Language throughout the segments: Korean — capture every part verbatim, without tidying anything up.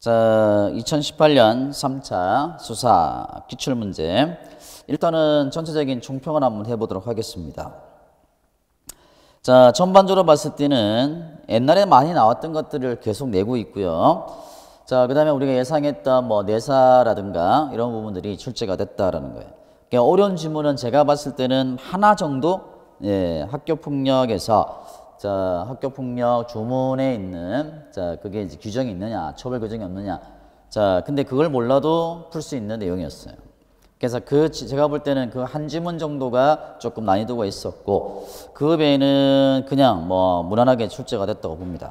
자, 이천십팔 년 삼 차 수사 기출문제. 일단은 전체적인 총평을 한번 해보도록 하겠습니다. 자, 전반적으로 봤을 때는 옛날에 많이 나왔던 것들을 계속 내고 있고요. 자, 그 다음에 우리가 예상했던 뭐 내사라든가 이런 부분들이 출제가 됐다라는 거예요. 그러니까 어려운 질문은 제가 봤을 때는 하나 정도, 예, 학교폭력에서 자, 학교폭력 조문에 있는, 자, 그게 이제 규정이 있느냐, 처벌 규정이 없느냐. 자, 근데 그걸 몰라도 풀 수 있는 내용이었어요. 그래서 그, 제가 볼 때는 그 한 지문 정도가 조금 난이도가 있었고, 그 외에는 그냥 뭐 무난하게 출제가 됐다고 봅니다.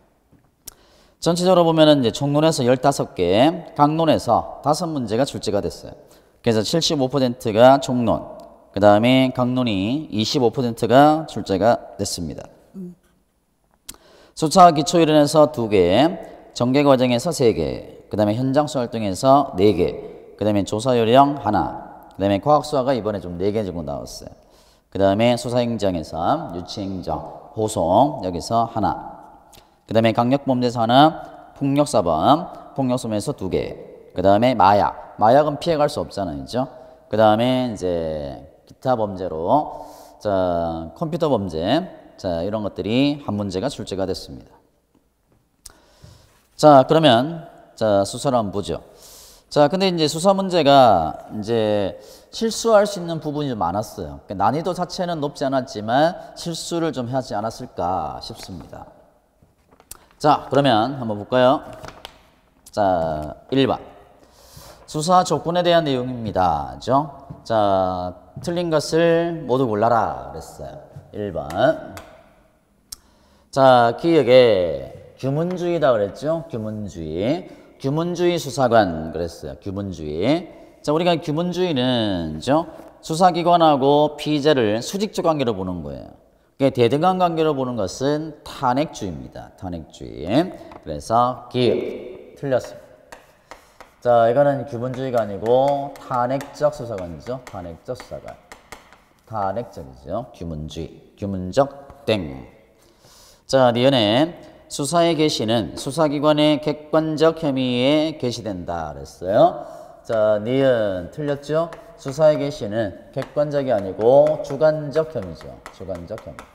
전체적으로 보면은 이제 총론에서 열다섯 개, 강론에서 다섯 문제가 출제가 됐어요. 그래서 칠십오 퍼센트가 총론, 그 다음에 강론이 이십오 퍼센트가 출제가 됐습니다. 수사 기초이론에서 두 개, 전개 과정에서 세 개, 그 다음에 현장 수사 활동에서 네 개, 그 다음에 조사 요령 하나, 그 다음에 과학 수사가 이번에 좀 네 개 정도 나왔어요. 그 다음에 수사 행정에서 유치 행정, 호송 여기서 하나, 그 다음에 강력범죄에서 하나, 폭력사범, 폭력소범에서 두 개, 그 다음에 마약, 마약은 피해갈 수 없잖아요, 그죠? 그 다음에 이제 기타 범죄로 자 컴퓨터 범죄. 자, 이런 것들이 한 문제가 출제가 됐습니다. 자, 그러면 자, 수사를 한번 보죠. 자, 근데 이제 수사 문제가 이제 실수할 수 있는 부분이 좀 많았어요. 그러니까 난이도 자체는 높지 않았지만 실수를 좀 하지 않았을까 싶습니다. 자, 그러면 한번 볼까요? 자, 일 번. 수사 조건에 대한 내용입니다. 그죠? 자, 틀린 것을 모두 골라라 그랬어요. 일 번. 자, 기억에 규문주의다 그랬죠? 규문주의. 규문주의 수사관 그랬어요. 규문주의. 자, 우리가 규문주의는, 그죠? 수사기관하고 피의자를 수직적 관계로 보는 거예요. 그러니까 대등한 관계로 보는 것은 탄핵주의입니다. 탄핵주의. 그래서 기억. 틀렸습니다. 자, 이거는 규문주의가 아니고 탄핵적 수사관이죠. 탄핵적 수사관. 탄핵적이죠. 규문주의. 규문적 땡. 자, 니은에 수사의 개시는 수사기관의 객관적 혐의에 개시된다 그랬어요. 자, 니은 틀렸죠? 수사의 개시는 객관적이 아니고 주관적 혐의죠. 주관적 혐의.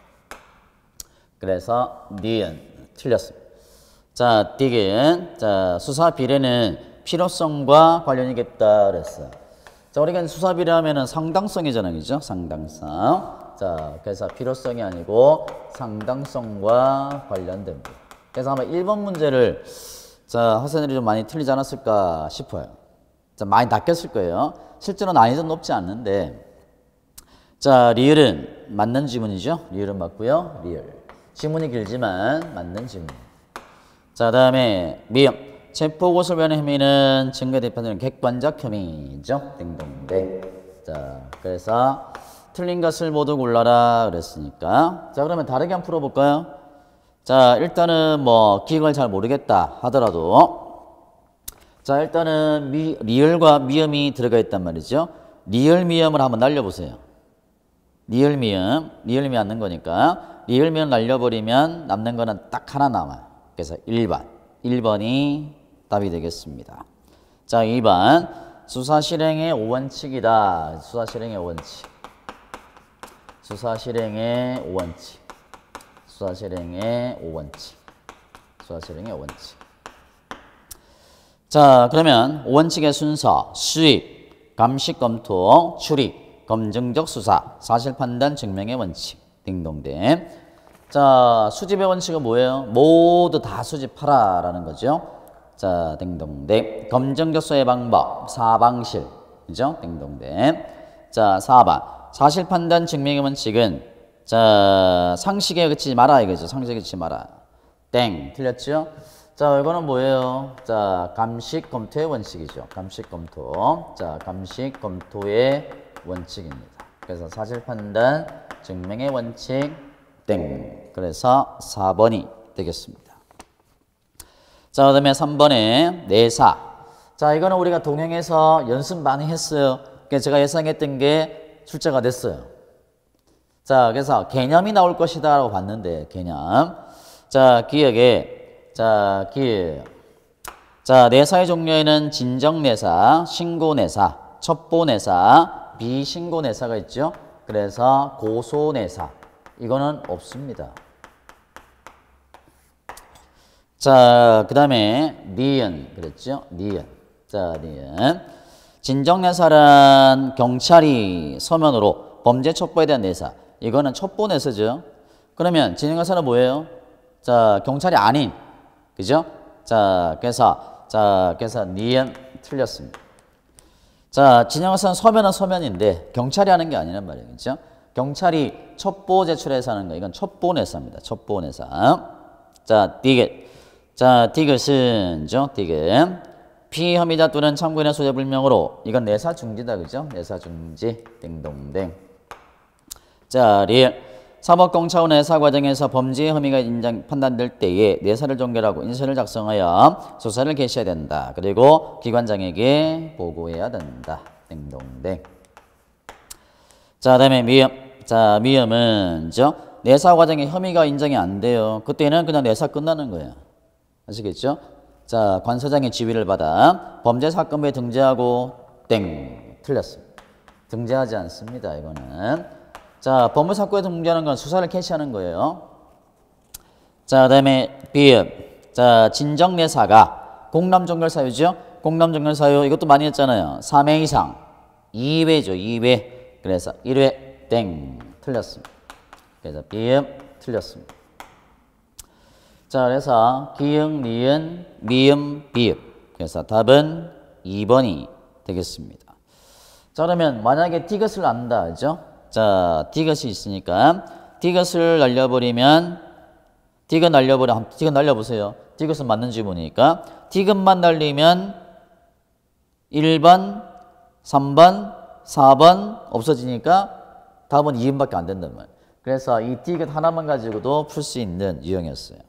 그래서 니은 틀렸습니다. 자, 디귿. 자, 수사 비례는 필요성과 관련이겠다 그랬어요. 자, 우리가 수사 비례하면은 상당성이잖아요, 그죠? 상당성. 자, 그래서 필요성이 아니고 상당성과 관련됩니다. 그래서 아마 일 번 문제를 자, 학생들이 좀 많이 틀리지 않았을까 싶어요. 자, 많이 낚였을 거예요. 실제로 난이도 높지 않는데. 자, 리을은 맞는 지문이죠. 리을은 맞고요. 리을. 지문이 길지만 맞는 지문. 자, 다음에 미음. 체포고소변의 혐의는 증거 대표는 객관적 혐의죠. 딩동댕. 자, 그래서 틀린 것을 모두 골라라 그랬으니까. 자, 그러면 다르게 한번 풀어볼까요? 자, 일단은 뭐 기억을 잘 모르겠다 하더라도 자, 일단은 미, 리을과 미음이 들어가 있단 말이죠. 리을 미음을 한번 날려보세요. 리을 미음, 리을 미음 남는 거니까 리을 미음 날려버리면 남는 거는 딱 하나 남아요. 그래서 일 번. 일 번이 답이 되겠습니다. 자, 이 번. 수사 실행의 오 원칙이다. 수사 실행의 오 원칙. 수사 실행의 오 원칙. 수사 실행의 오 원칙. 수사 실행의 오 원칙. 자, 그러면 오 원칙의 순서, 수입, 감식 검토, 출입, 검증적 수사, 사실 판단 증명의 원칙. 딩동댕. 자, 수집의 원칙은 뭐예요? 모두 다 수집하라 라는 거죠. 자, 딩동댕. 검증적 수의 방법, 사방실. 그죠? 딩동댕. 자, 사 번. 사실 판단 증명의 원칙은 자, 상식에 그치지 마라 이거죠. 상식에 그치지 마라. 땡. 틀렸죠? 자, 이거는 뭐예요? 자, 감식 검토의 원칙이죠. 감식 검토. 자, 감식 검토의 원칙입니다. 그래서 사실 판단 증명의 원칙 땡. 그래서 사 번이 되겠습니다. 자, 그 다음에 삼 번에 내사. 자, 이거는 우리가 동행해서 연습 많이 했어요. 그래서 제가 예상했던 게 출제가 됐어요. 자, 그래서 개념이 나올 것이다 라고 봤는데, 개념. 자, 기억에, 자, 기억. 자, 내사의 종류에는 진정내사, 신고내사, 첩보내사, 비신고내사가 있죠. 그래서 고소내사 이거는 없습니다. 자, 그 다음에 니은 그랬죠. 니은. 자, 니은. 진정내사란 경찰이 서면으로 범죄 첩보에 대한 내사. 이거는 첩보내사죠. 그러면 진정내사는 뭐예요? 자, 경찰이 아닌, 그죠? 자, 그래서 자, 그래서 니은 틀렸습니다. 자, 진정내사는 서면은 서면인데 경찰이 하는 게 아니란 말이에요, 그죠? 경찰이 첩보 제출해서 하는 거, 이건 첩보내사입니다. 첩보내사. 자, 디귿. 자, 디귿은 죠, 디귿. 피혐의자 또는 참고인의 소재 불명으로 이건 내사 중지다, 그죠? 내사 중지. 땡동댕. 자, 리을. 사법공차원 내사 과정에서 범죄 혐의가 인정 판단될 때에 내사를 종결하고 인서를 작성하여 수사를 개시해야 된다. 그리고 기관장에게 보고해야 된다. 땡동댕. 자, 그다음에 미음. 자, 미음은 죠. 내사 과정에 혐의가 인정이 안 돼요. 그때는 그냥 내사 끝나는 거예요. 아시겠죠? 자, 관서장의 지휘를 받아 범죄 사건부에 등재하고 땡 틀렸습니다. 등재하지 않습니다. 이거는. 자, 법무 사건에 등재하는 건 수사를 개시하는 거예요. 자, 그다음에 비읍. 자, 진정내사가 공람종결 사유죠. 공람종결 사유 이것도 많이 했잖아요. 삼 회 이상 이 회죠. 이 회. 그래서 일 회 땡 틀렸습니다. 그래서 비읍 틀렸습니다. 자, 그래서 기역, 니은, 미음, 비읍. 그래서 답은 이 번이 되겠습니다. 자, 그러면 만약에 디귿을 안다, 그죠? 자, 디귿이 있으니까 디귿을 날려버리면 디귿 날려버려. 디귿 날려보세요. 디귿은 맞는 지문이니까 디귿만 날리면 일 번, 삼 번, 사 번 없어지니까 답은 이 번밖에 안 된단 말이에요. 그래서 이 디귿 하나만 가지고도 풀 수 있는 유형이었어요.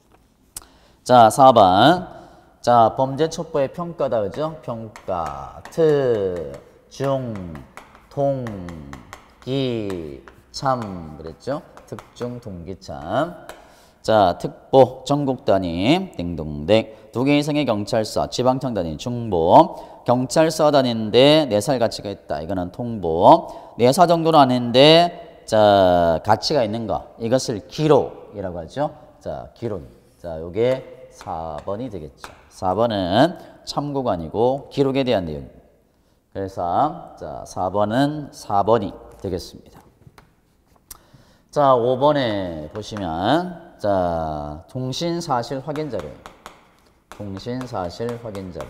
자, 사 번. 자, 범죄 첩보의 평가다, 그죠? 평가. 트, 중, 통, 기, 참. 그랬죠? 특중, 동기, 참. 자, 특보, 전국 단위, 땡동댕. 두 개 이상의 경찰서, 지방청 단위, 중보. 경찰서 다니는데 내살 가치가 있다. 이거는 통보. 내사 정도는 아닌데, 자, 가치가 있는 거. 이것을 기록이라고 하죠. 자, 기록. 자, 요게 사 번이 되겠죠. 사 번은 참고가 아니고 기록에 대한 내용입니다. 그래서 자, 사 번은 사 번이 되겠습니다. 자, 오 번에 보시면 자, 통신사실 확인 자료. 통신사실 확인 자료.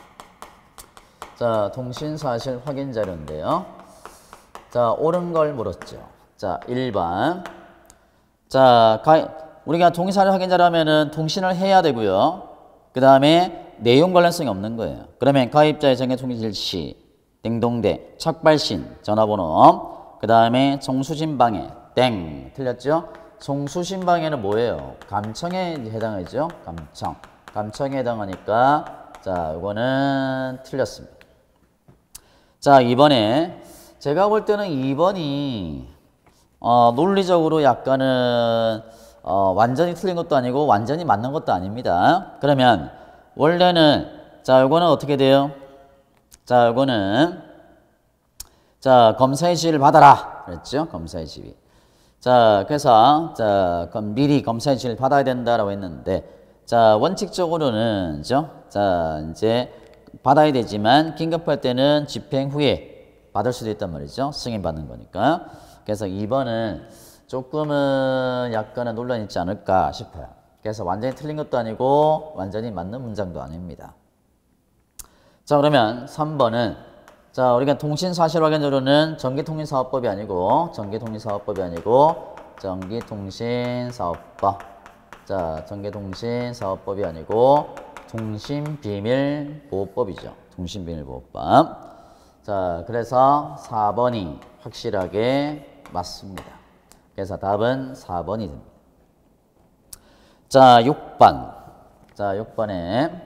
자, 통신사실 확인 자료인데요. 자, 옳은 걸 물었죠. 자, 일 번. 자, 가 우리가 통신사실 확인 자료 하면은 통신을 해야 되고요. 그 다음에 내용 관련성이 없는 거예요. 그러면 가입자의 정의 통신 일시, 땡동대, 착발신, 전화번호, 그 다음에 송수신방해, 땡. 틀렸죠? 송수신방해는 뭐예요? 감청에 해당하죠? 감청. 감청에 해당하니까, 자, 이거는 틀렸습니다. 자, 이번에, 제가 볼 때는 이 번이, 어, 논리적으로 약간은, 어, 완전히 틀린 것도 아니고 완전히 맞는 것도 아닙니다. 그러면 원래는 자, 요거는 어떻게 돼요? 자, 요거는 자, 검사의 지휘를 받아라 그랬죠? 검사의 지휘. 자, 그래서 자, 그럼 미리 검사의 지휘를 받아야 된다라고 했는데 자, 원칙적으로는 죠? 자, 이제 받아야 되지만 긴급할 때는 집행 후에 받을 수도 있단 말이죠. 승인 받는 거니까. 그래서 이 번은 조금은 약간은 논란이 있지 않을까 싶어요. 그래서 완전히 틀린 것도 아니고 완전히 맞는 문장도 아닙니다. 자, 그러면 삼 번은 자, 우리가 통신사실 확인 자료는 전기통신사업법이 아니고 전기통신사업법이 아니고 전기통신사업법. 자, 전기통신사업법이 아니고 통신비밀보호법이죠. 통신비밀보호법. 자, 그래서 사 번이 확실하게 맞습니다. 그래서 답은 사 번이 됩니다. 자, 육 번. 자, 육 번에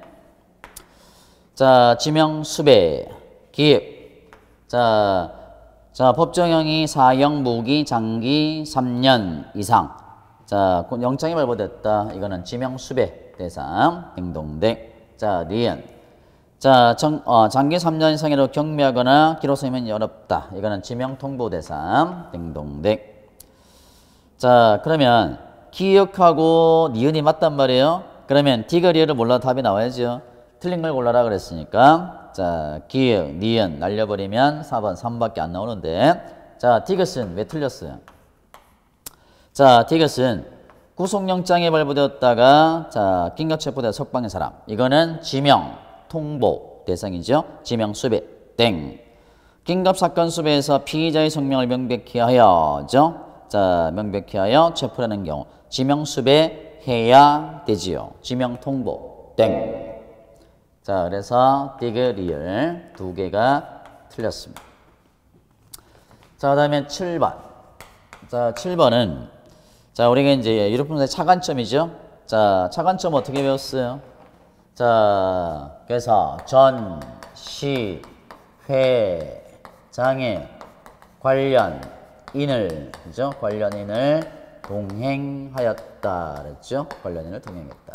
자, 지명 수배, 기획. 자, 자, 법정형이 사형, 무기, 장기 삼 년 이상. 자, 영장이 발부됐다. 이거는 지명 수배 대상. 딩동댕. 자, 니은. 자, 정, 어, 장기 삼 년 이상으로 경미하거나 기록성이면 어렵다. 이거는 지명통보대상. 딩동댕. 자, 그러면 기역하고 니은이 맞단 말이에요. 그러면 디귿 리을을 몰라도 답이 나와야죠. 틀린 걸 골라라 그랬으니까. 자, 기역, 니은 날려버리면 사 번, 삼 번밖에 안 나오는데. 자, 디귿은 왜 틀렸어요? 자, 디귿은 구속영장이 발부되었다가 자, 긴급체포돼 석방의 사람. 이거는 지명, 통보 대상이죠. 지명 수배 땡. 긴급사건 수배에서 피의자의 성명을 명백히 하여죠. 자, 명백히 하여 체포하는 경우 지명 수배해야 되지요. 지명 통보 땡. 자, 그래서 디귿 리을 두 개가 틀렸습니다. 자, 그다음에 칠 번. 자, 칠 번은 자, 우리가 이제 유럽분사의 차관점이죠. 자, 차관점 어떻게 배웠어요? 자, 그래서 전, 시, 회, 장애, 관련, 인을, 그죠? 관련인을 동행하였다. 그랬죠? 관련인을 동행했다.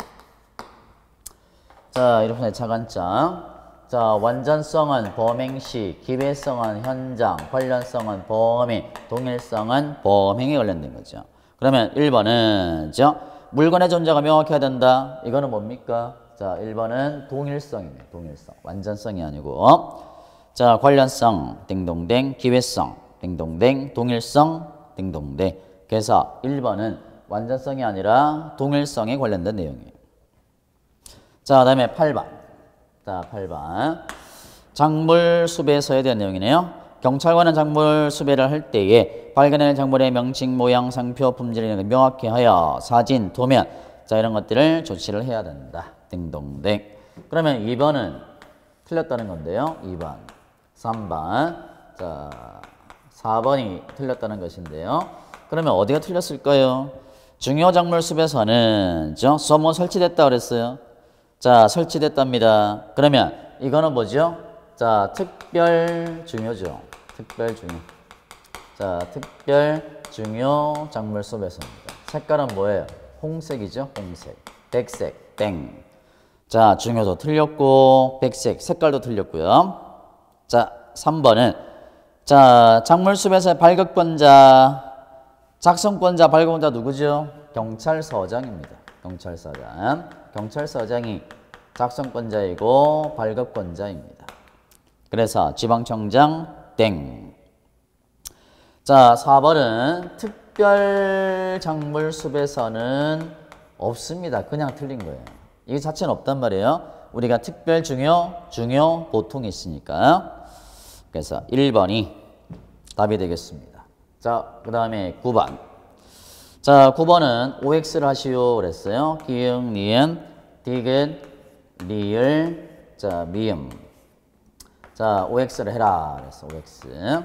자, 유럽분사의 차관점. 자, 완전성은 범행시, 기회성은 현장, 관련성은 범위, 동일성은 범행에 관련된 거죠. 그러면 일 번은 죠 물건의 존재가 명확해야 된다. 이거는 뭡니까? 자, 일 번은 동일성이네. 동일성. 완전성이 아니고. 자, 관련성 딩동댕, 기회성 딩동댕, 동일성 딩동댕. 그래서 일 번은 완전성이 아니라 동일성에 관련된 내용이에요. 자, 그다음에 팔 번. 자, 팔 번. 작물 수배서에 대한 내용이네요. 경찰관은 작물 수배를 할 때에 발견하는 작물의 명칭, 모양, 상표, 품질 이런 걸 명확히 하여 사진, 도면 자, 이런 것들을 조치를 해야 된다. 딩동댕. 그러면 이 번은 틀렸다는 건데요. 이 번, 삼 번, 자, 사 번이 틀렸다는 것인데요. 그러면 어디가 틀렸을까요? 중요 작물 수배서는 저 서모 설치됐다 그랬어요. 자, 설치됐답니다. 그러면 이거는 뭐죠? 자, 특별 중요죠. 특별 중요. 자, 특별 중요 작물 수배서입니다. 색깔은 뭐예요? 홍색이죠. 홍색. 백색. 땡. 자, 중요도 틀렸고 백색. 색깔도 틀렸고요. 자, 삼 번은 자, 작물 수배서의 발급권자, 작성권자, 발급권자 누구죠? 경찰서장입니다. 경찰서장. 경찰서장이 작성권자이고 발급권자입니다. 그래서 지방청장 땡. 자, 사 번은 특별 작물 수배서는 없습니다. 그냥 틀린 거예요. 이 자체는 없단 말이에요. 우리가 특별 중요, 중요, 보통이 있으니까. 그래서 일 번이 답이 되겠습니다. 자, 그 다음에 구 번. 자, 구 번은 오엑스를 하시오 그랬어요. 기역, 니은, 디귿, 리을, 자, 미음. 자, 오엑스를 해라 그랬어. 오엑스.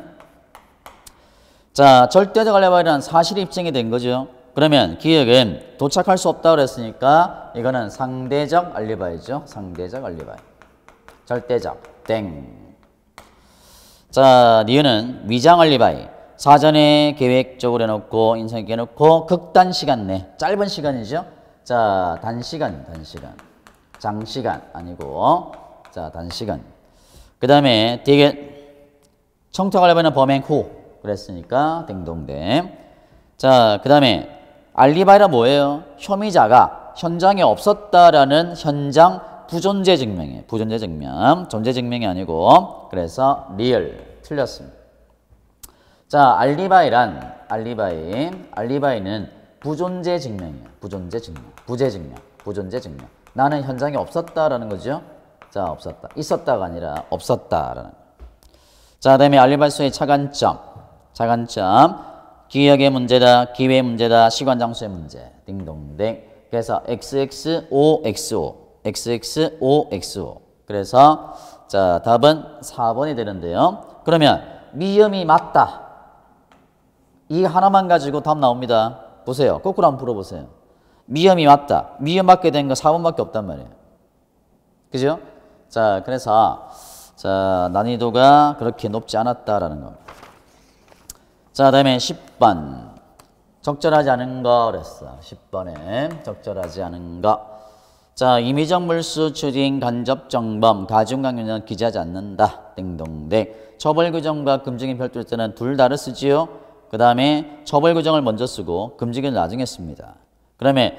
자, 절대적 알리바이라는 사실이 입증이 된 거죠. 그러면 기역은 도착할 수 없다 그랬으니까 이거는 상대적 알리바이죠. 상대적 알리바이. 절대적 땡. 자, 니은은 위장 알리바이. 사전에 계획적으로 해놓고 인상 있게 해놓고 극단 시간 내. 짧은 시간이죠. 자, 단시간, 단시간. 장시간 아니고 자, 단시간. 그 다음에 되게 청탁 알리바이는 범행 후 그랬으니까 딩동댕. 자, 그 다음에 알리바이라 뭐예요? 혐의자가 현장에 없었다라는 현장 부존재 증명이에요. 부존재 증명. 존재 증명이 아니고 그래서 리얼 틀렸습니다. 자, 알리바이란 알리바이 알리바이는 부존재 증명이에요. 부존재 증명. 부재 증명. 부존재 증명. 나는 현장에 없었다라는 거죠. 자, 없었다. 있었다가 아니라 없었다라는. 자, 그다음에 알리바이서의 차관점. 차관점. 기억의 문제다. 기회의 문제다. 시간 장소의 문제. 딩동댕. 그래서 엑스엑스오엑스오. 엑스엑스오엑스오. 그래서 자, 답은 사 번이 되는데요. 그러면 미음이 맞다. 이 하나만 가지고 답 나옵니다. 보세요. 거꾸로 한번 풀어보세요. 미음이 맞다. 미음 맞게 된 거 사 번밖에 없단 말이에요. 그죠? 자, 그래서 자, 난이도가 그렇게 높지 않았다라는 거. 자, 그다음에 십 번. 적절하지 않은 거 그랬어. 십 번에 적절하지 않은 거. 자, 임의적 물수, 추징, 간접 정범, 가중강요는 기재하지 않는다. 땡동댕. 처벌 규정과 금지기 별도일 때는 둘 다를 쓰지요. 그 다음에 처벌 규정을 먼저 쓰고 금지기를 나중에 씁니다. 그러면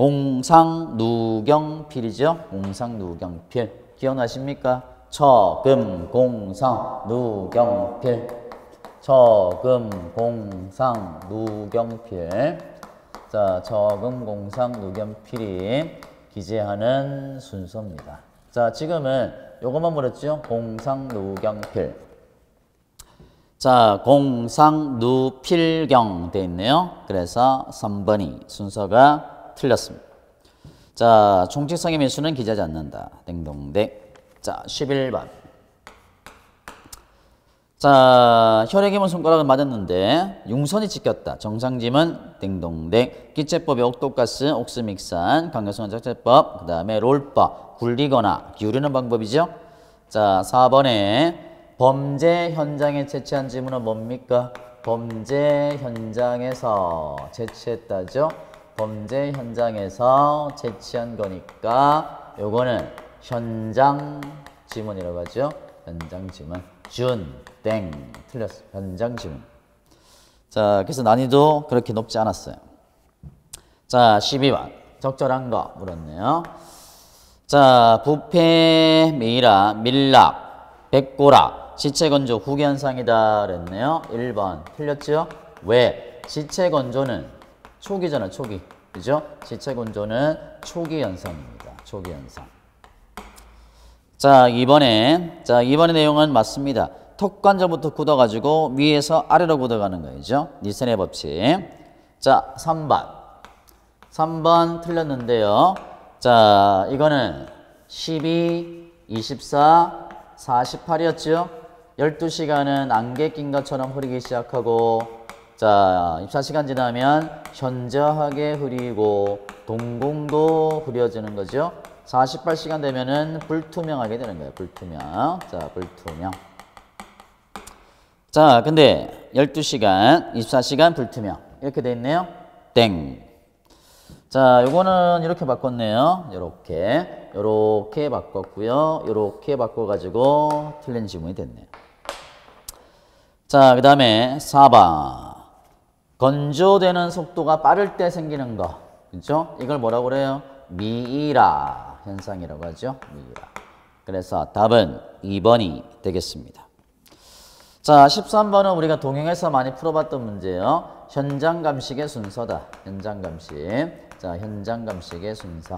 공상누경필이죠. 공상누경필. 기억나십니까? 처금, 공상, 누경필. 처금, 공상, 누경필. 자, 처금, 공상, 누경필이 기재하는 순서입니다. 자, 지금은 요것만 물었죠? 공상, 누경필. 자, 공상, 누필경 돼 있네요. 그래서 삼 번이 순서가 틀렸습니다. 자, 총칙성의 밀수는 기재하지 않는다. 땡동댕. 자, 십일 번. 자, 혈액이면 손가락을 맞았는데 융선이 찍혔다. 정상짐은 땡동댕. 기체법의 옥토가스, 옥스믹산, 강력성 적재법, 그 다음에 롤법, 굴리거나 기울이는 방법이죠. 자, 사 번에 범죄 현장에 채취한 지문은 뭡니까? 범죄 현장에서 채취했다죠. 범죄 현장에서 채취한 거니까 요거는 현장 지문이라고 하죠. 현장 지문. 준, 땡, 틀렸어. 현장 지문. 자, 그래서 난이도 그렇게 높지 않았어요. 자, 십이 번. 적절한 거 물었네요. 자, 부패, 미라, 밀락, 백고락, 시체건조 후기현상이다 그랬네요. 일 번. 틀렸죠? 왜? 시체건조는 초기잖아, 초기. 그죠? 시체건조는 초기 현상입니다. 초기 현상. 자, 이번에, 자, 이번의 내용은 맞습니다. 턱관절부터 굳어가지고 위에서 아래로 굳어가는 거죠. 니센의 법칙. 자, 삼 번. 삼 번 틀렸는데요. 자, 이거는 십이, 이십사, 사십팔이었죠. 열두 시간은 안개 낀 것처럼 흐리기 시작하고, 자, 이십사 시간 지나면 현저하게 흐리고 동공도 흐려지는 거죠. 사십팔 시간 되면은 불투명하게 되는 거예요. 불투명. 자, 불투명. 자, 근데 열두 시간, 이십사 시간 불투명. 이렇게 돼 있네요. 땡. 자, 요거는 이렇게 바꿨네요. 요렇게. 요렇게 바꿨고요. 요렇게 바꿔가지고 틀린 지문이 됐네요. 자, 그 다음에 사 번. 건조되는 속도가 빠를 때 생기는 거. 그죠? 이걸 뭐라고 그래요? 미이라 현상이라고 하죠. 미이라. 그래서 답은 이 번이 되겠습니다. 자, 십삼 번은 우리가 동영에서 많이 풀어봤던 문제예요. 현장 감식의 순서다. 현장 감식. 자, 현장 감식의 순서.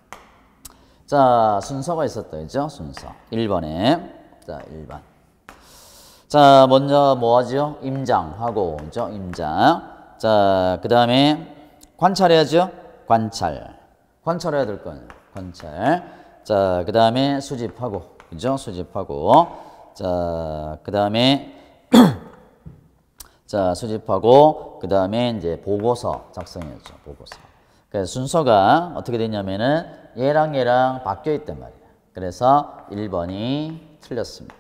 자, 순서가 있었다. 그죠? 순서. 일 번에. 자, 일 번. 자, 먼저 뭐 하죠? 임장하고, 그죠? 임장. 자, 그 다음에 관찰해야죠? 관찰. 관찰해야 될 거 아니에요. 관찰. 자, 그 다음에 수집하고, 그죠? 수집하고. 자, 그 다음에, 자, 수집하고, 그 다음에 이제 보고서 작성해야죠. 보고서. 그래서 순서가 어떻게 되냐면은 얘랑 얘랑 바뀌어 있단 말이에요. 그래서 일 번이 틀렸습니다.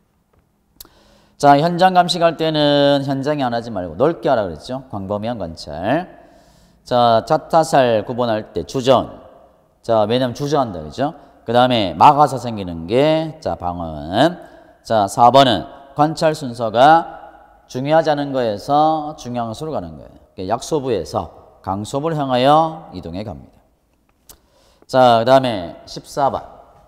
자, 현장 감식할 때는 현장에 안 하지 말고 넓게 하라 그랬죠. 광범위한 관찰. 자, 자타살 구분할 때 주전. 자, 왜냐면 주저한다. 그죠? 그 다음에 막아서 생기는 게, 자, 방언. 자, 사 번은 관찰 순서가 중요하지 않은 거에서 중요한 것으로 가는 거예요. 약소부에서 강소부를 향하여 이동해 갑니다. 자, 그 다음에 십사 번.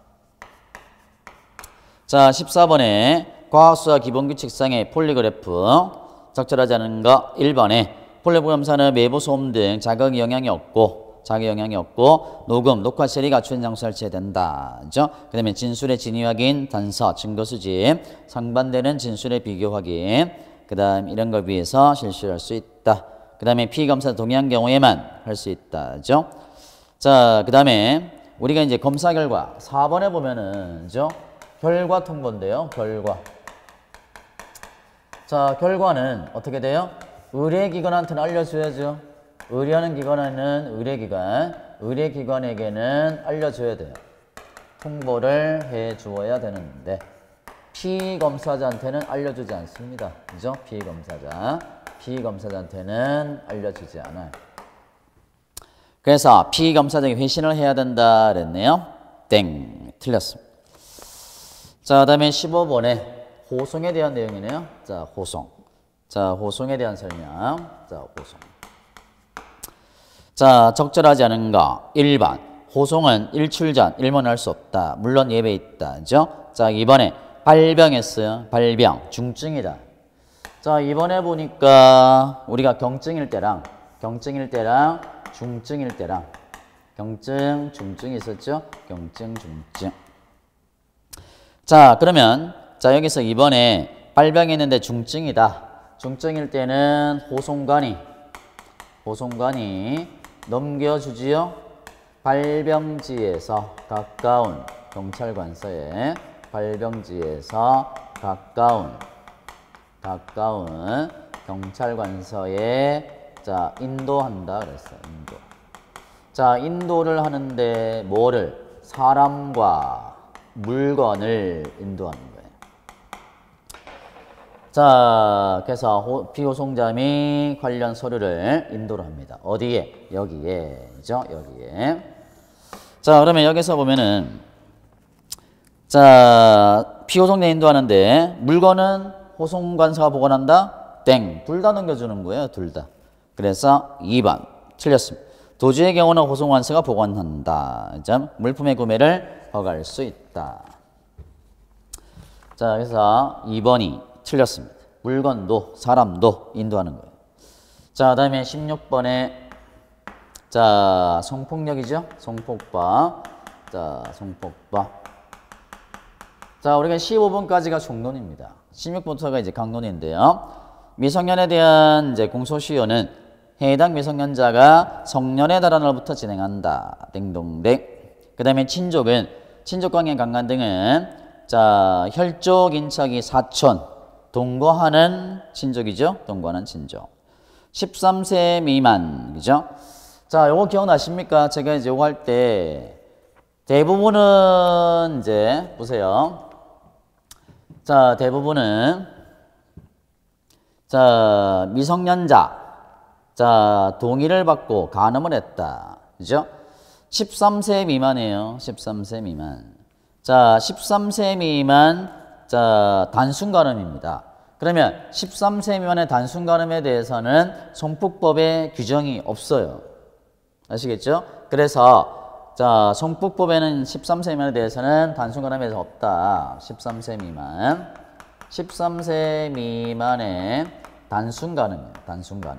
자, 십사 번에 과학수학 기본규칙상의 폴리그래프 적절하지 않은 거 일 번에 폴리그래프 검사는 외부 소음 등 자극 영향이 없고 자기 영향이 없고 녹음, 녹화 처리 갖춘 장소 설치해야 된다. 그죠? 그 다음에 진술의 진위 확인, 단서, 증거 수집, 상반되는 진술의 비교 확인, 그 다음 이런 걸 위해서 실시할 수 있다. 그 다음에 피검사 동의한 경우에만 할 수 있다. 그죠? 자, 그 다음에 우리가 이제 검사 결과 사 번에 보면은, 그죠? 결과 통보인데요. 결과. 자, 결과는 어떻게 돼요? 의뢰기관한테는 알려줘야죠. 의뢰하는 기관에는 의뢰기관, 의뢰기관에게는 알려줘야 돼요. 통보를 해주어야 되는데 피검사자한테는 알려주지 않습니다. 그죠? 피검사자. 피검사자한테는 알려주지 않아요. 그래서 피검사장이 회신을 해야 된다 그랬네요. 땡. 틀렸습니다. 자, 그 다음에 십오 번에 호송에 대한 내용이네요. 자, 호송. 자, 호송에 대한 설명. 자, 호송. 자, 적절하지 않은 거. 일 번. 호송은 일출 전 일문할 수 없다. 물론 예외 있다. 그죠? 자, 이번에 발병했어요. 발병. 중증이다. 자, 이번에 보니까 우리가 경증일 때랑 경증일 때랑 중증일 때랑 경증, 중증이 있었죠? 경증, 중증. 자, 그러면 자, 여기서 이번에 발병했는데 중증이다. 중증일 때는 호송관이 호송관이 넘겨주지요. 발병지에서 가까운 경찰관서에 발병지에서 가까운 가까운 경찰관서에 자, 인도한다 그랬어요. 인도. 자, 인도를 하는데 뭐를? 사람과 물건을 인도하는 거예요. 자, 그래서 호, 피호송자 및 관련 서류를 인도를 합니다. 어디에? 여기에. 그죠? 여기에. 자, 그러면 여기서 보면은 자, 피호송자 인도하는데 물건은 호송관서가 보관한다? 땡. 둘 다 넘겨주는 거예요. 둘 다. 그래서 이 번. 틀렸습니다. 도주의 경우는 호송관서가 보관한다. 물품의 구매를 허가할 수 있다. 자, 그래서 이 번이 틀렸습니다. 물건도 사람도 인도하는 거예요. 자, 그 다음에 십육 번에 자, 성폭력이죠. 성폭파. 자, 성폭파. 자, 우리가 십오 번까지가 종론입니다. 십육 번부터가 이제 강론인데요. 미성년에 대한 이제 공소시효는 해당 미성년자가 성년에 달한 날부터 진행한다. 땡동댕. 그 다음에 친족은 친족관계 강간 등은 자, 혈족 인척이 사촌 동거하는 친족이죠. 동거하는 친족. 십삼 세 미만. 그죠? 자, 요거 기억나십니까? 제가 이제 요거 할 때 대부분은 이제 보세요. 자, 대부분은 자, 미성년자 자, 동의를 받고 간음을 했다. 그죠? 십삼 세 미만이에요. 십삼 세 미만. 자, 십삼 세 미만 자, 단순 간음입니다. 그러면 십삼 세 미만의 단순 간음에 대해서는 성폭법에 규정이 없어요. 아시겠죠? 그래서 자, 성폭법에는 십삼 세 미만에 대해서는 단순 간음에 대해서 없다. 십삼 세 미만. 십삼 세 미만의 단순 간음이에요. 단순 간음.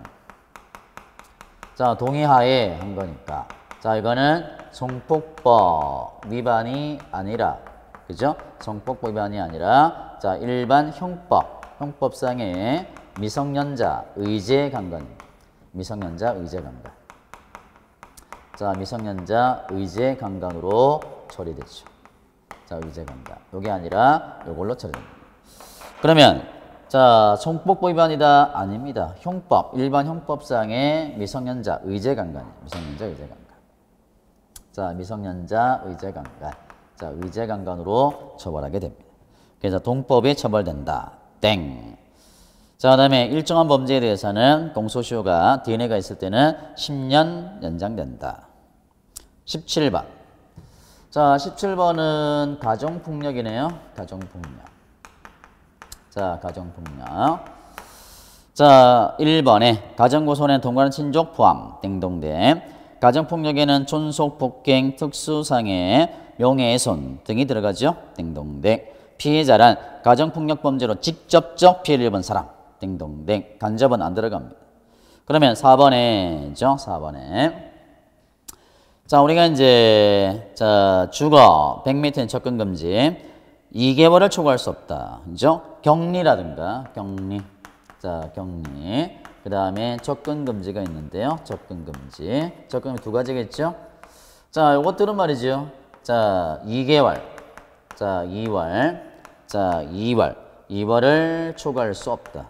자, 동의하에 한 거니까. 자, 이거는 성폭법 위반이 아니라, 그죠? 성폭법 위반이 아니라, 자, 일반 형법, 형법상의 미성년자 의제 강간. 미성년자 의제 강간. 자, 미성년자 의제 강간으로 처리됐죠. 자, 의제 강간. 요게 아니라 요걸로 처리됩니다. 그러면 자, 성폭법 위반이다? 아닙니다. 형법, 일반 형법상의 미성년자 의제 강간이에요. 미성년자 의제 강간. 자, 미성년자 의제 강간. 자, 의제 강간으로 처벌하게 됩니다. 그래서 동법이 처벌된다. 땡. 자, 그 다음에 일정한 범죄에 대해서는 공소시효가 디엔에이가 있을 때는 십 년 연장된다. 십칠 번. 자, 십칠 번은 가정폭력이네요. 가정폭력. 자, 가정폭력. 자, 일 번에 가정고소는 동거하는 친족 포함. 땡동댕. 가정폭력에는 존속, 폭행, 특수상해, 명예훼손 등이 들어가죠. 땡동댕. 피해자란 가정폭력 범죄로 직접적 피해를 입은 사람. 땡동댕. 간접은 안 들어갑니다. 그러면 사 번에죠. 사 번에. 자, 우리가 이제 자, 주거 백 미터는 접근 금지. 이 개월을 초과할 수 없다. 그죠? 격리라든가, 격리. 자, 격리. 그 다음에 접근 금지가 있는데요. 접근 금지. 접근 금지 두 가지겠죠? 자, 요것들은 말이죠. 자, 이 개월. 자, 이 월. 자, 이 월. 이 월을 초과할 수 없다.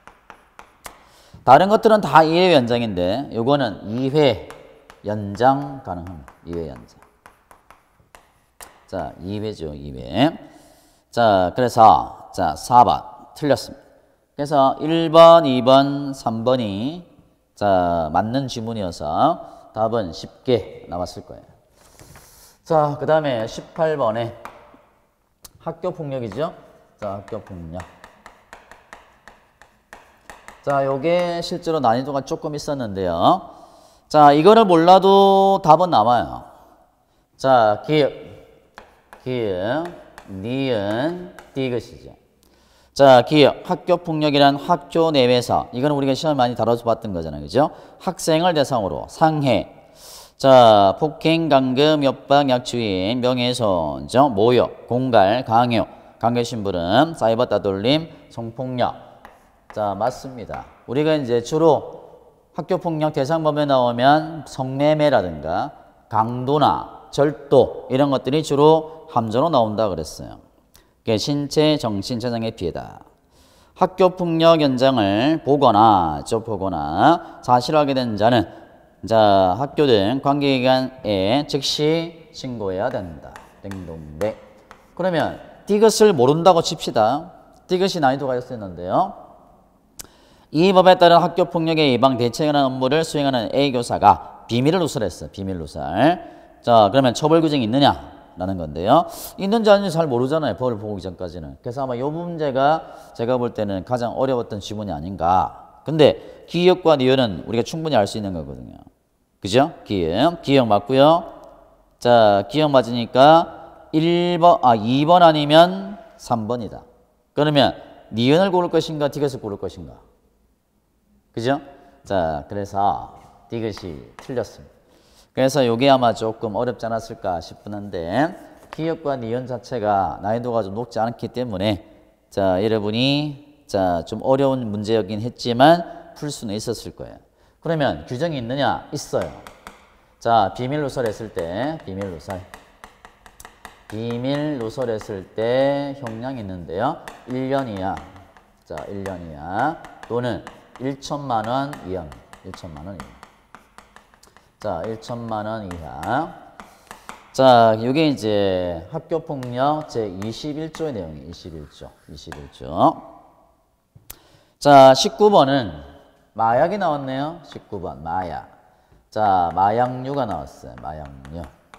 다른 것들은 다 이 회 연장인데, 요거는 이 회 연장 가능합니다. 이 회 연장. 자, 이 회죠, 이 회. 자, 그래서 자, 사 번 틀렸습니다. 그래서 일 번, 이 번, 삼 번이 자, 맞는 지문이어서 답은 쉽게 나왔을 거예요. 자, 그 다음에 십팔 번에 학교 폭력이죠. 자, 학교 폭력. 자, 요게 실제로 난이도가 조금 있었는데요. 자, 이거를 몰라도 답은 남아요. 자, 기역, 기역, 니은, 디귿이죠. 자, 기역, 학교 폭력이란 학교 내외에서, 이거는 우리가 시험에 많이 다뤄서 봤던 거잖아요. 그죠? 학생을 대상으로 상해, 자, 폭행, 감금, 협박, 약추인, 명예훼손, 모욕, 공갈, 강요, 강요심부름, 사이버 따돌림, 성폭력. 자, 맞습니다. 우리가 이제 주로 학교폭력 대상범위에 나오면 성매매라든가 강도나 절도 이런 것들이 주로 함정으로 나온다 그랬어요. 그게 신체, 정신, 재산의 피해다. 학교폭력 현장을 보거나 접보거나 사실을 하게 된 자는 자, 학교 등 관계기관에 즉시 신고해야 된다. 땡동대. 그러면 디귿을 모른다고 칩시다. 디귿이 난이도가 있었는데요. 이 법에 따른 학교폭력에 예방 대책하는 업무를 수행하는 A 교사가 비밀을 누설했어. 비밀 누설. 자, 그러면 처벌 규정이 있느냐라는 건데요. 있는지 아닌지 잘 모르잖아요. 법을 보기 전까지는. 그래서 아마 이 문제가 제가 볼 때는 가장 어려웠던 지문이 아닌가. 근데 기역과 니은은 우리가 충분히 알 수 있는 거거든요. 그죠? 기역. 기역 맞고요. 자, 기역 맞으니까 일 번, 아, 이 번 아니면 삼 번이다. 그러면 니은을 고를 것인가, 디귿을 고를 것인가? 그죠? 자, 그래서 디귿이 틀렸습니다. 그래서 이게 아마 조금 어렵지 않았을까 싶은데 기역과 니은 자체가 난이도가 좀 높지 않기 때문에 자, 여러분이 자, 좀 어려운 문제였긴 했지만 풀 수는 있었을 거예요. 그러면 규정이 있느냐? 있어요. 자, 비밀 누설했을 때 비밀 누설. 비밀 누설했을 때 형량이 있는데요. 일 년 이하. 자, 일 년 이하 또는 일천만 원 이하. 일천만 원 이하. 자, 일천만 원 이하. 자, 이게 이제 학교폭력 제이십일 조의 내용이에요. 이십일 조. 이십일 조. 자, 십구 번은 마약이 나왔네요. 십구 번 마약. 자, 마약류가 나왔어요. 마약류.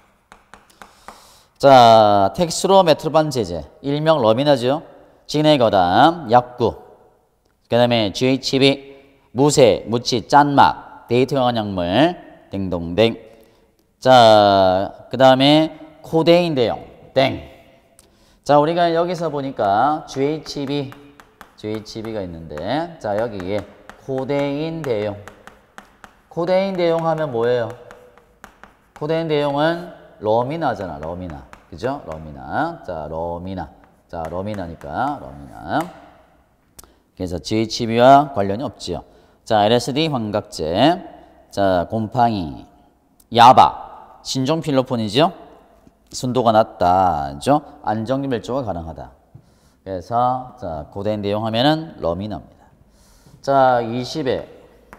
자, 텍스로 메트로반 제재. 일명 러미나죠. 진해 거담, 약구. 그 다음에 지에이치비, 무쇠, 무치, 짠막, 데이트 영한 약물, 땡동댕. 자, 그 다음에 코데인 대용, 땡. 자, 우리가 여기서 보니까 지에이치비, 지에이치비가 있는데, 자, 여기에 코데인 대용. 코데인 대용 하면 뭐예요? 코데인 대용은 러미나잖아, 러미나. 그죠? 러미나. 자, 러미나. 자, 러미나니까, 러미나. 그래서 지에이치비와 관련이 없지요. 자, 엘에스디 환각제. 자, 곰팡이. 야바. 신종필로폰이죠? 순도가 낮다. 그죠? 안정밀조가 가능하다. 그래서, 자, 코데인 대용 하면은 러미나입니다. 자, 이십 회.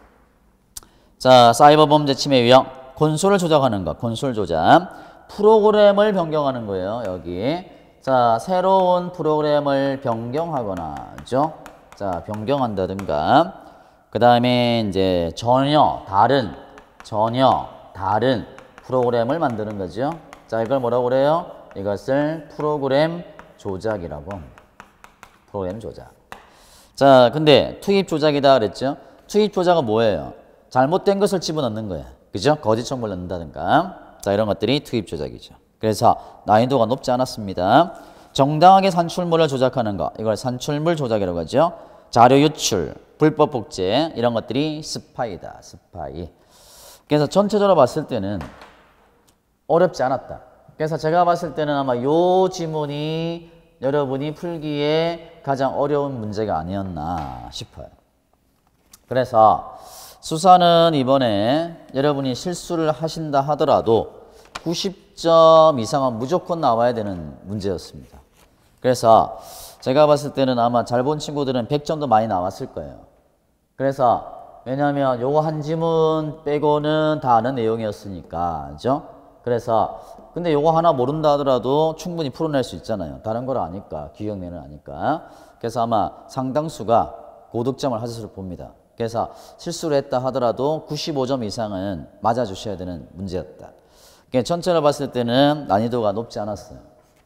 자, 사이버 범죄 침해 위험. 콘솔을 조작하는 것. 콘솔 조작. 프로그램을 변경하는 거예요. 여기. 자, 새로운 프로그램을 변경하거나, 그죠? 자, 변경한다든가. 그 다음에 이제 전혀 다른, 전혀 다른 프로그램을 만드는 거죠. 자, 이걸 뭐라고 그래요? 이것을 프로그램 조작이라고 합니다. 프로그램 조작. 자, 근데 투입 조작이다 그랬죠? 투입 조작은 뭐예요? 잘못된 것을 집어넣는 거예요. 그죠? 거짓 정보를 넣는다든가. 자, 이런 것들이 투입 조작이죠. 그래서 난이도가 높지 않았습니다. 정당하게 산출물을 조작하는 거. 이걸 산출물 조작이라고 하죠. 자료 유출, 불법 복제 이런 것들이 스파이다. 스파이. 그래서 전체적으로 봤을 때는 어렵지 않았다. 그래서 제가 봤을 때는 아마 요 지문이 여러분이 풀기에 가장 어려운 문제가 아니었나 싶어요. 그래서 수사는 이번에 여러분이 실수를 하신다 하더라도 구십 점 이상은 무조건 나와야 되는 문제였습니다. 그래서 제가 봤을 때는 아마 잘 본 친구들은 백 점도 많이 나왔을 거예요. 그래서 왜냐하면 요거 한 지문 빼고는 다 아는 내용이었으니까, 그죠? 그래서 근데 요거 하나 모른다 하더라도 충분히 풀어낼 수 있잖아요. 다른 걸 아니까, 기억내는 아니까. 그래서 아마 상당수가 고득점을 하실 봅니다. 그래서 실수를 했다 하더라도 구십오 점 이상은 맞아주셔야 되는 문제였다. 그러니까 전체를 봤을 때는 난이도가 높지 않았어요.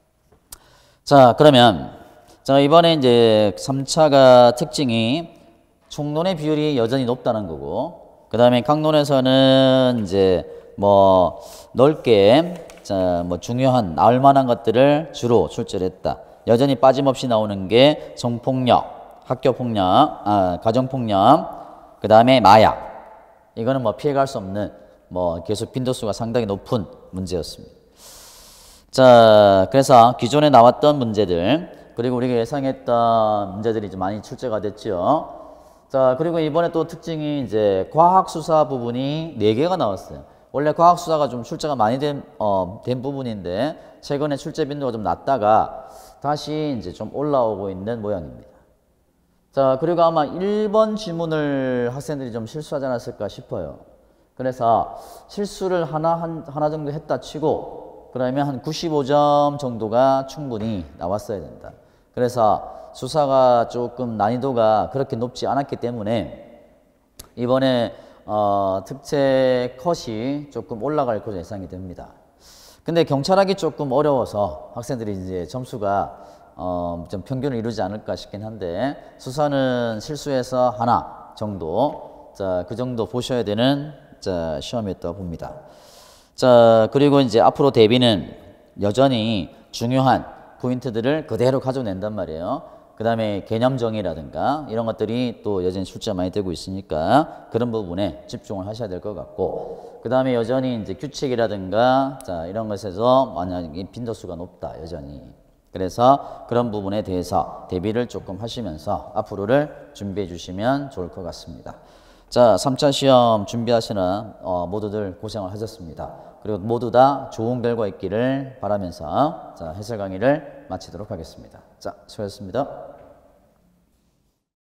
자, 그러면 자 이번에 이제 삼 차가 특징이 총론의 비율이 여전히 높다는 거고, 그 다음에 강론에서는 이제 뭐 넓게 자 뭐 중요한 나올 만한 것들을 주로 출제를 했다. 여전히 빠짐없이 나오는 게 성폭력, 학교폭력, 아, 가정폭력, 그 다음에 마약. 이거는 뭐 피해갈 수 없는 뭐 계속 빈도수가 상당히 높은 문제였습니다. 자, 그래서 기존에 나왔던 문제들, 그리고 우리가 예상했던 문제들이 좀 많이 출제가 됐죠. 자, 그리고 이번에 또 특징이 이제 과학수사 부분이 네 개가 나왔어요. 원래 과학수사가 좀 출제가 많이 된, 어, 된 부분인데, 최근에 출제 빈도가 좀 낮다가 다시 이제 좀 올라오고 있는 모양입니다. 자, 그리고 아마 일 번 지문을 학생들이 좀 실수하지 않았을까 싶어요. 그래서 실수를 하나, 한, 하나 정도 했다 치고, 그러면 한 구십오 점 정도가 충분히 나왔어야 된다. 그래서 수사가 조금 난이도가 그렇게 높지 않았기 때문에 이번에 어, 특채 컷이 조금 올라갈 것으로 예상이 됩니다. 근데 경찰하기 조금 어려워서 학생들이 이제 점수가 어, 좀 평균을 이루지 않을까 싶긴 한데, 수사는 실수해서 하나 정도, 자, 그 정도 보셔야 되는 자, 시험이었다고 봅니다. 자, 그리고 이제 앞으로 대비는 여전히 중요한 포인트들을 그대로 가져낸단 말이에요. 그 다음에 개념 정의라든가 이런 것들이 또 여전히 출제가 많이 되고 있으니까 그런 부분에 집중을 하셔야 될 것 같고, 그 다음에 여전히 이제 규칙이라든가 자, 이런 것에서 만약에 빈도수가 높다, 여전히. 그래서 그런 부분에 대해서 대비를 조금 하시면서 앞으로를 준비해 주시면 좋을 것 같습니다. 자, 삼 차 시험 준비하시는 어, 모두들 고생을 하셨습니다. 그리고 모두 다 좋은 결과 있기를 바라면서 자, 해설 강의를 마치도록 하겠습니다. 자, 수고하셨습니다.